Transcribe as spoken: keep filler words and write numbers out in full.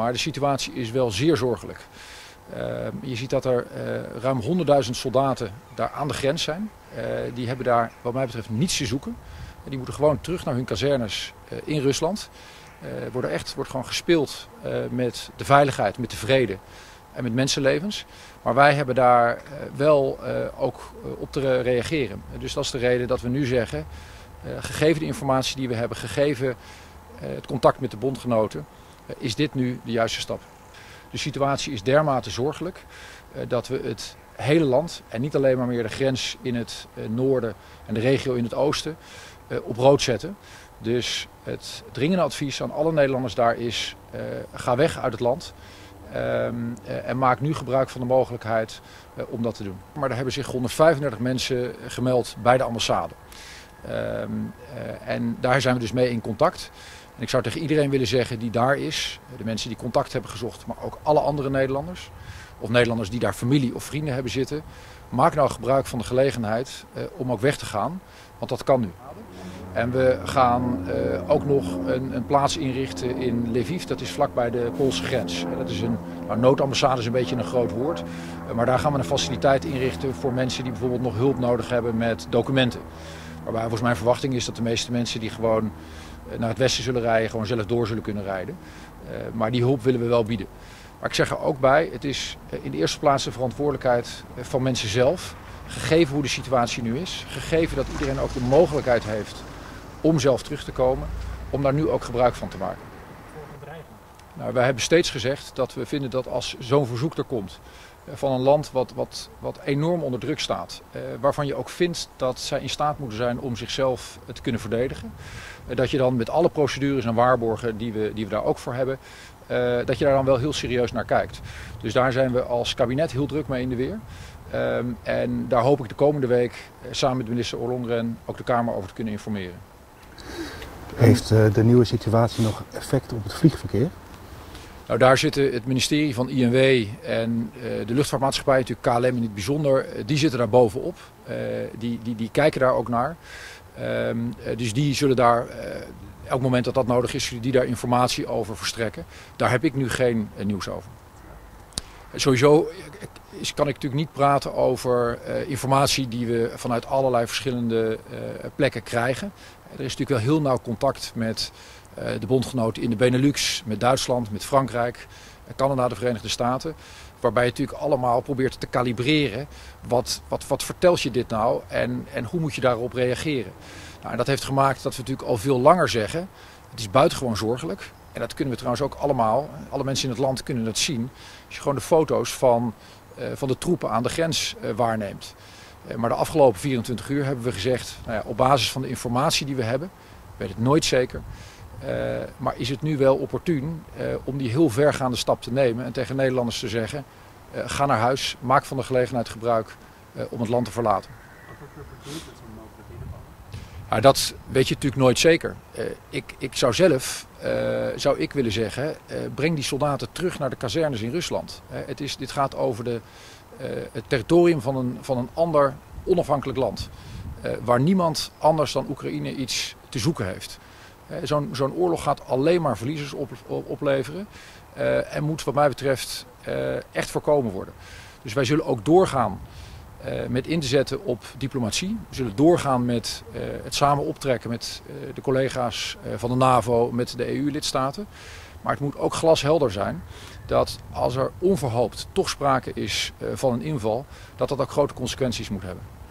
maar de situatie is wel zeer zorgelijk. Uh, je ziet dat er uh, ruim honderdduizend soldaten daar aan de grens zijn. Uh, die hebben daar wat mij betreft niets te zoeken. Uh, die moeten gewoon terug naar hun kazernes uh, in Rusland. Uh, wordt er echt wordt gewoon gespeeld uh, met de veiligheid, met de vrede en met mensenlevens. Maar wij hebben daar uh, wel uh, ook uh, op te reageren. Uh, dus dat is de reden dat we nu zeggen, uh, gegeven de informatie die we hebben, gegeven uh, het contact met de bondgenoten, uh, is dit nu de juiste stap. De situatie is dermate zorgelijk uh, dat we het hele land en niet alleen maar meer de grens in het uh, noorden en de regio in het oosten uh, op rood zetten. Dus het dringende advies aan alle Nederlanders daar is, uh, ga weg uit het land. Um, uh, en maak nu gebruik van de mogelijkheid uh, om dat te doen. Maar er hebben zich honderdvijfendertig mensen gemeld bij de ambassade. Um, uh, en daar zijn we dus mee in contact. En ik zou tegen iedereen willen zeggen die daar is, de mensen die contact hebben gezocht, maar ook alle andere Nederlanders, of Nederlanders die daar familie of vrienden hebben zitten, maak nou gebruik van de gelegenheid uh, om ook weg te gaan, want dat kan nu. En we gaan uh, ook nog een, een plaats inrichten in Lviv, dat is vlakbij de Poolse grens. Dat is een, nou, noodambassade is een beetje een groot woord, uh, maar daar gaan we een faciliteit inrichten voor mensen die bijvoorbeeld nog hulp nodig hebben met documenten. Waarbij volgens mijn verwachting is dat de meeste mensen die gewoon naar het westen zullen rijden, gewoon zelf door zullen kunnen rijden. Uh, maar die hulp willen we wel bieden. Maar ik zeg er ook bij, het is in de eerste plaats de verantwoordelijkheid van mensen zelf. Gegeven hoe de situatie nu is, gegeven dat iedereen ook de mogelijkheid heeft om zelf terug te komen, om daar nu ook gebruik van te maken. Nou, wij hebben steeds gezegd dat we vinden dat als zo'n verzoek er komt van een land wat, wat, wat enorm onder druk staat, eh, waarvan je ook vindt dat zij in staat moeten zijn om zichzelf te kunnen verdedigen, eh, dat je dan met alle procedures en waarborgen die we, die we daar ook voor hebben, eh, dat je daar dan wel heel serieus naar kijkt. Dus daar zijn we als kabinet heel druk mee in de weer. Um, en daar hoop ik de komende week uh, samen met minister Ollongren ook de Kamer over te kunnen informeren. Heeft uh, de nieuwe situatie nog effect op het vliegverkeer? Nou, daar zitten het ministerie van I N W en uh, de luchtvaartmaatschappij, natuurlijk K L M in het bijzonder, uh, die zitten daar bovenop. Uh, die, die, die kijken daar ook naar. Um, uh, dus die zullen daar, uh, elk moment dat dat nodig is, die daar informatie over verstrekken. Daar heb ik nu geen uh, nieuws over. Uh, sowieso is, kan ik natuurlijk niet praten over uh, informatie die we vanuit allerlei verschillende uh, plekken krijgen. Er is natuurlijk wel heel nauw contact met uh, de bondgenoten in de Benelux, met Duitsland, met Frankrijk, Canada, de Verenigde Staten. Waarbij je natuurlijk allemaal probeert te kalibreren. Wat, wat, wat vertelt je dit nou en, en hoe moet je daarop reageren? Nou, en dat heeft gemaakt dat we natuurlijk al veel langer zeggen, het is buitengewoon zorgelijk. En dat kunnen we trouwens ook allemaal, alle mensen in het land kunnen dat zien. Als je gewoon de foto's van, uh, van de troepen aan de grens uh, waarneemt. Uh, maar de afgelopen vierentwintig uur hebben we gezegd, nou ja, op basis van de informatie die we hebben, ik weet het nooit zeker. Uh, maar is het nu wel opportun uh, om die heel vergaande stap te nemen en tegen Nederlanders te zeggen, uh, ga naar huis, maak van de gelegenheid gebruik uh, om het land te verlaten. Nou, dat weet je natuurlijk nooit zeker. Uh, ik, ik zou zelf uh, zou ik willen zeggen, uh, breng die soldaten terug naar de kazernes in Rusland. Uh, het is, dit gaat over de, uh, het territorium van een, van een ander onafhankelijk land. Uh, waar niemand anders dan Oekraïne iets te zoeken heeft. Uh, Zo'n zo'n oorlog gaat alleen maar verliezers op, op, opleveren. Uh, en moet wat mij betreft uh, echt voorkomen worden. Dus wij zullen ook doorgaan Uh, met in te zetten op diplomatie. We zullen doorgaan met uh, het samen optrekken met uh, de collega's uh, van de NAVO, met de E U-lidstaten. Maar het moet ook glashelder zijn dat als er onverhoopt toch sprake is uh, van een inval, dat dat ook grote consequenties moet hebben.